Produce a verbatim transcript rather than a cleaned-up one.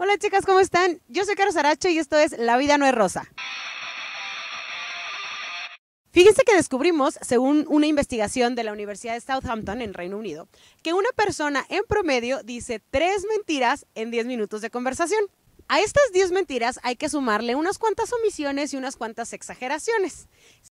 Hola chicas, ¿cómo están? Yo soy Caro Saracho y esto es La Vida No es Rosa. Fíjense que descubrimos, según una investigación de la Universidad de Southampton en Reino Unido, que una persona en promedio dice tres mentiras en diez minutos de conversación. A estas diez mentiras hay que sumarle unas cuantas omisiones y unas cuantas exageraciones.